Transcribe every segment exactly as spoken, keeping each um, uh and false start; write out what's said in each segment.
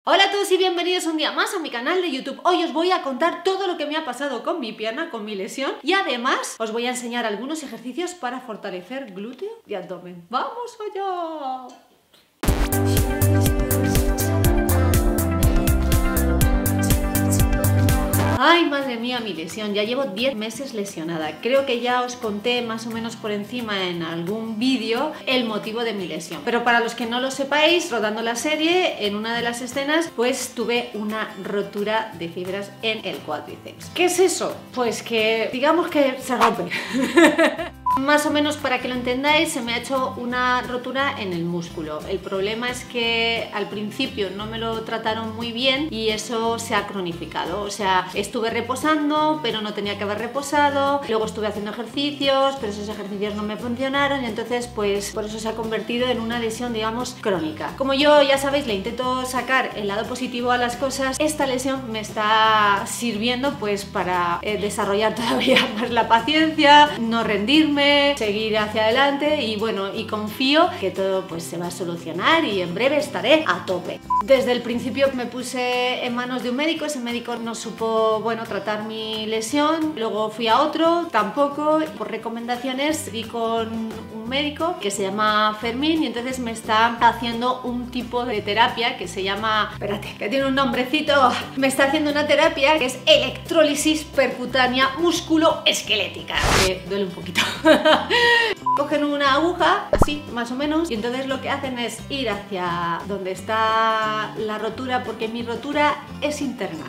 Hola a todos y bienvenidos un día más a mi canal de YouTube. Hoy os voy a contar todo lo que me ha pasado con mi pierna, con mi lesión, y además os voy a enseñar algunos ejercicios para fortalecer glúteo y abdomen. ¡Vamos allá! Ay, madre mía, mi lesión. Ya llevo diez meses lesionada. Creo que ya os conté más o menos por encima en algún vídeo el motivo de mi lesión. Pero para los que no lo sepáis, rodando la serie, en una de las escenas, pues tuve una rotura de fibras en el cuádriceps. ¿Qué es eso? Pues que, digamos que se rompe. Más o menos para que lo entendáis, se me ha hecho una rotura en el músculo. El problema es que al principio no me lo trataron muy bien y eso se ha cronificado. O sea, estuve reposando, pero no tenía que haber reposado. Luego estuve haciendo ejercicios, pero esos ejercicios no me funcionaron y entonces pues por eso se ha convertido en una lesión, digamos, crónica. Como yo, ya sabéis, le intento sacar el lado positivo a las cosas, esta lesión me está sirviendo pues para eh, desarrollar todavía más la paciencia, no rendirme, seguir hacia adelante y bueno, y confío que todo pues se va a solucionar y en breve estaré a tope. Desde el principio me puse en manos de un médico, ese médico no supo, bueno, tratar mi lesión, luego fui a otro, tampoco, por recomendaciones di con un médico que se llama Fermín y entonces me está haciendo un tipo de terapia que se llama, espérate, que tiene un nombrecito, me está haciendo una terapia que es electrólisis percutánea músculo-esquelética, que duele un poquito. Cogen una aguja, así más o menos, y entonces lo que hacen es ir hacia donde está la rotura, porque mi rotura es interna,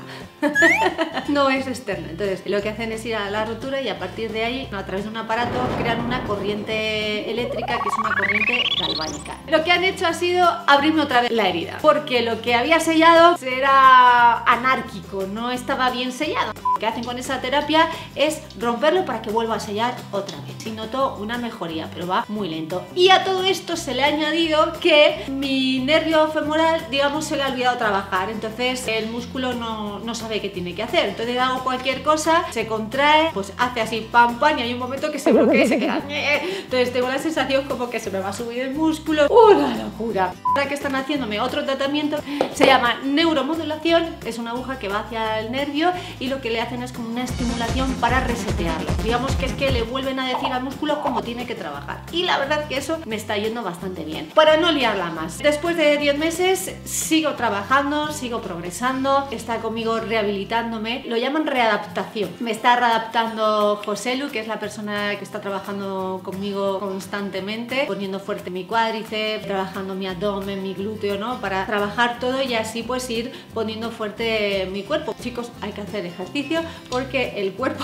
no es externa. Entonces lo que hacen es ir a la rotura y a partir de ahí, a través de un aparato, crean una corriente eléctrica que es una corriente galvánica. Lo que han hecho ha sido abrirme otra vez la herida, porque lo que había sellado era anárquico, no estaba bien sellado. Lo que hacen con esa terapia es romperlo para que vuelva a sellar otra vez. Sí noto una mejoría, pero va muy lento. Y a todo esto se le ha añadido que mi nervio femoral, digamos, se le ha olvidado trabajar. Entonces el músculo no, no sabe qué tiene que hacer. Entonces hago cualquier cosa, se contrae, pues hace así pam pam y hay un momento que se bloquea y se queda. Entonces tengo la sensación como que se me va a subir el músculo. ¡Una locura! Ahora que están haciéndome otro tratamiento, se llama neuromodulación. Es una aguja que va hacia el nervio y lo que le hacen es como una estimulación para resetearlo. Digamos que es que le vuelven a decir al músculo cómo tiene que trabajar. Y la verdad que eso me está yendo bastante bien. Para no liarla más, después de diez meses sigo trabajando, sigo progresando, está conmigo rehabilitándome. Lo llaman readaptación. Me está readaptando José Lu, que es la persona que está trabajando conmigo constantemente, poniendo fuerte mi cuádriceps, trabajando mi abdomen, mi glúteo, ¿no? Para trabajar todo y así pues ir poniendo fuerte mi cuerpo. Chicos, hay que hacer ejercicio porque el cuerpo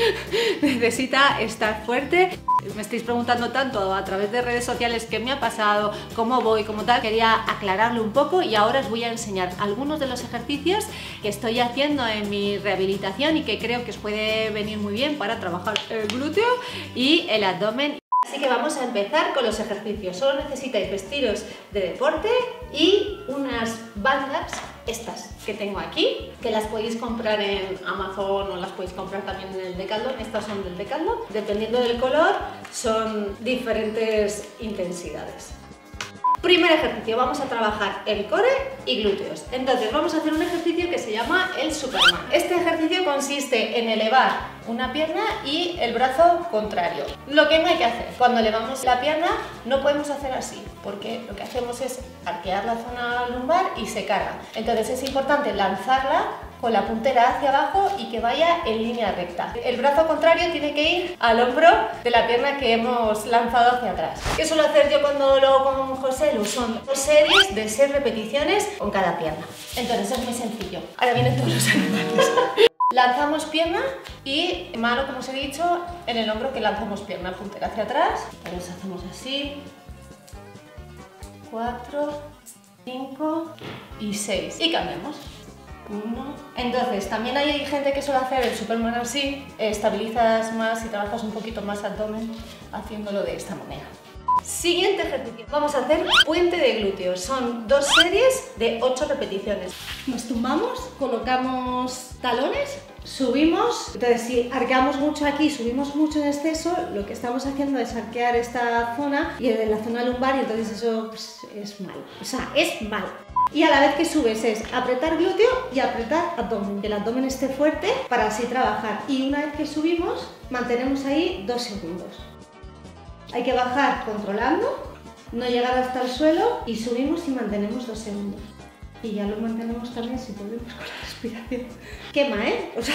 necesita estar fuerte. Me estáis preguntando tanto a través de redes sociales qué me ha pasado, cómo voy, como tal. Quería aclararlo un poco y ahora os voy a enseñar algunos de los ejercicios que estoy haciendo en mi rehabilitación y que creo que os puede venir muy bien para trabajar el glúteo y el abdomen. Así que vamos a empezar con los ejercicios. Solo necesitáis vestiros de deporte y unas bandas, estas que tengo aquí, que las podéis comprar en Amazon o las podéis comprar también en el Decathlon. Estas son del Decathlon. Dependiendo del color, son diferentes intensidades. Primer ejercicio, vamos a trabajar el core y glúteos. Entonces vamos a hacer un ejercicio que se llama el Superman. Este ejercicio consiste en elevar una pierna y el brazo contrario. Lo que no hay que hacer, cuando elevamos la pierna no podemos hacer así, porque lo que hacemos es arquear la zona lumbar y se carga. Entonces es importante lanzarla con la puntera hacia abajo y que vaya en línea recta. El brazo contrario tiene que ir al hombro de la pierna que hemos lanzado hacia atrás. ¿Qué suelo hacer yo cuando lo hago con José Lu? Son dos series de seis repeticiones con cada pierna. Entonces es muy sencillo. Ahora vienen todos los animales. Lanzamos pierna y mano, como os he dicho, en el hombro que lanzamos pierna, puntera hacia atrás. Entonces hacemos así. cuatro, cinco y seis. Y cambiamos. Uno. Entonces, también hay gente que suele hacer el Superman así, estabilizas más y trabajas un poquito más abdomen haciéndolo de esta manera. Siguiente ejercicio, vamos a hacer puente de glúteos. Son dos series de ocho repeticiones. Nos tumbamos, colocamos talones, subimos. Entonces, si arqueamos mucho aquí, subimos mucho en exceso, lo que estamos haciendo es arquear esta zona y en la zona lumbar y entonces eso pues, es malo. O sea, es malo. Y a la vez que subes es apretar glúteo y apretar abdomen, que el abdomen esté fuerte para así trabajar. Y una vez que subimos, mantenemos ahí dos segundos. Hay que bajar controlando, no llegar hasta el suelo y subimos y mantenemos dos segundos. Y ya lo mantenemos también si podemos con la respiración. Quema, ¿eh? O sea,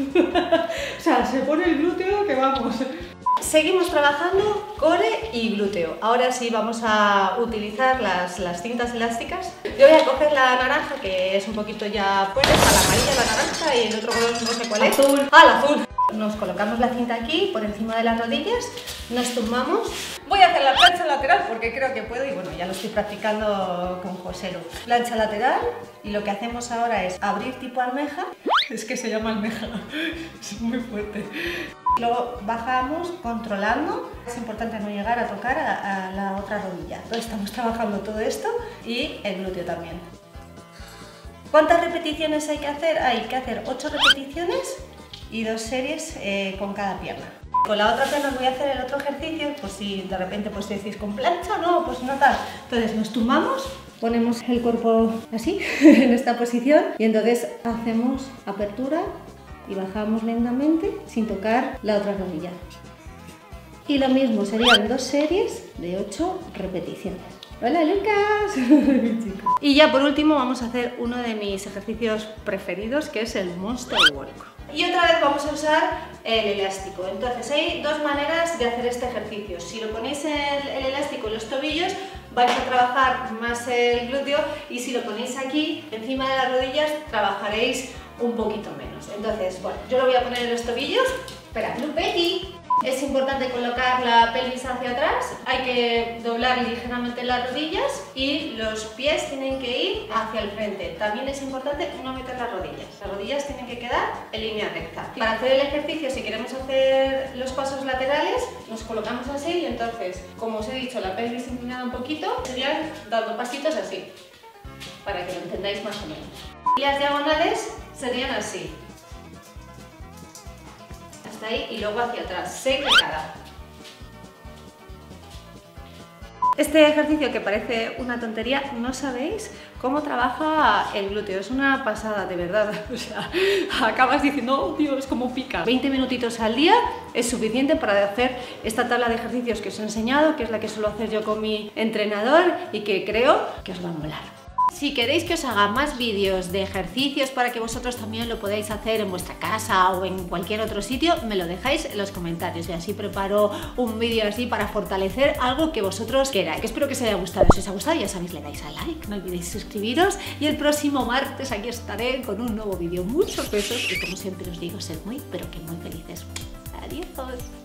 o sea, se pone el glúteo que vamos. Seguimos trabajando core y glúteo. Ahora sí vamos a utilizar las, las cintas elásticas. Yo voy a coger la naranja, que es un poquito ya pues, a la amarilla, la naranja, y el otro color no sé cuál es. Azul. Ah, el azul. Nos colocamos la cinta aquí, por encima de las rodillas, nos tumbamos. Voy a hacer la plancha lateral porque creo que puedo y bueno, ya lo estoy practicando con José Lu. Plancha lateral, y lo que hacemos ahora es abrir tipo almeja. Es que se llama almeja, es muy fuerte. Luego bajamos controlando. Es importante no llegar a tocar a, a la otra rodilla. Entonces estamos trabajando todo esto y el glúteo también. ¿Cuántas repeticiones hay que hacer? Hay que hacer ocho repeticiones y dos series eh, con cada pierna. Con la otra pierna os voy a hacer el otro ejercicio, pues si de repente pues decís con plancha, no, pues no tal. Entonces nos tumbamos, ponemos el cuerpo así, en esta posición, y entonces hacemos apertura y bajamos lentamente sin tocar la otra rodilla. Y lo mismo, serían dos series de ocho repeticiones. ¡Hola, Lucas! Y ya por último vamos a hacer uno de mis ejercicios preferidos, que es el Monster Walk. Y otra vez vamos a usar el elástico. Entonces hay dos maneras de hacer este ejercicio. Si lo ponéis el, el elástico en los tobillos, vais a trabajar más el glúteo, y si lo ponéis aquí encima de las rodillas, trabajaréis un poquito menos. Entonces, bueno, yo lo voy a poner en los tobillos. Espera, Lupetti. Es importante colocar la pelvis hacia atrás, hay que doblar ligeramente las rodillas y los pies tienen que ir hacia el frente. También es importante no meter las rodillas, las rodillas tienen que quedar en línea recta. Para hacer el ejercicio, si queremos hacer los pasos laterales, nos colocamos así y entonces, como os he dicho, la pelvis inclinada un poquito, serían dando pasitos así, para que lo entendáis más o menos. Y las diagonales serían así. Ahí y luego hacia atrás, seis de cada. Este ejercicio, que parece una tontería, no sabéis cómo trabaja el glúteo, es una pasada, de verdad. O sea, acabas diciendo, oh Dios, cómo pica. veinte minutitos al día es suficiente para hacer esta tabla de ejercicios que os he enseñado, que es la que suelo hacer yo con mi entrenador y que creo que os va a molar. Si queréis que os haga más vídeos de ejercicios para que vosotros también lo podáis hacer en vuestra casa o en cualquier otro sitio, me lo dejáis en los comentarios y así preparo un vídeo así para fortalecer algo que vosotros queráis. Espero que os haya gustado. Si os ha gustado, ya sabéis, le dais a like, no olvidéis suscribiros, y el próximo martes aquí estaré con un nuevo vídeo. Muchos besos y, como siempre os digo, sed muy, pero que muy felices. Adiós.